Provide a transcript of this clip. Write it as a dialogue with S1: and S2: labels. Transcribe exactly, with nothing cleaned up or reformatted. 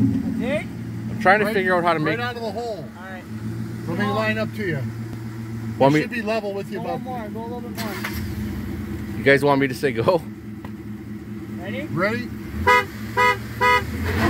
S1: dig?
S2: I'm trying to
S3: right,
S2: figure out how to make...
S3: Right out of the hole.
S1: Alright.
S3: Let me line up to you.
S2: Want
S3: it
S2: me...
S3: should be level with you.
S1: Go a little more, go a little bit more.
S2: You guys want me to say go?
S1: Ready?
S3: Ready?